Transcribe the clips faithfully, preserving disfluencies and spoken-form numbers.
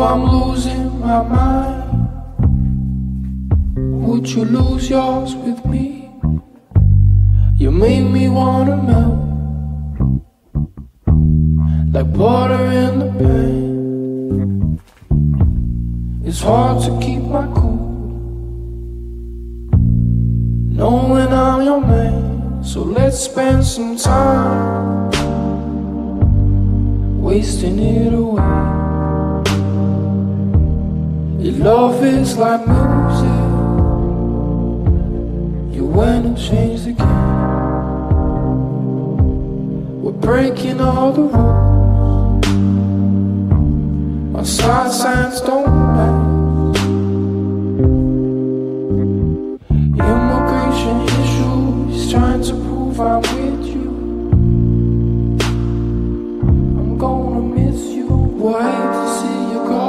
I'm losing my mind, would you lose yours with me? You make me wanna melt, like butter in the pan. It's hard to keep my cool, knowing I'm your man. So let's spend some time wasting it away. Your love is like music, you went and changed the game. We're breaking all the rules, my side signs don't match. Immigration issues, trying to prove I'm with you. I'm gonna miss you, we'll hate to see you go.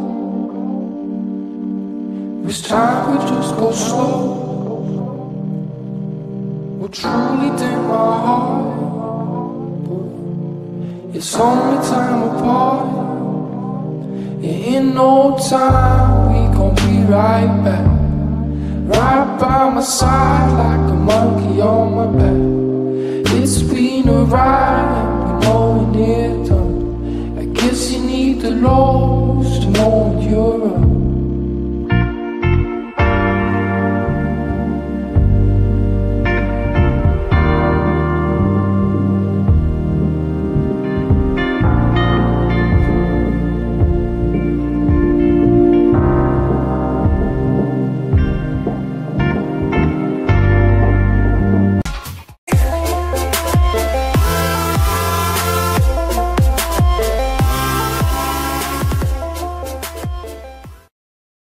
This time we just go slow, will truly take my heart. It's only time apart, yeah, in no time we gon' be right back. Right by my side like a monkey on my back. It's been a ride,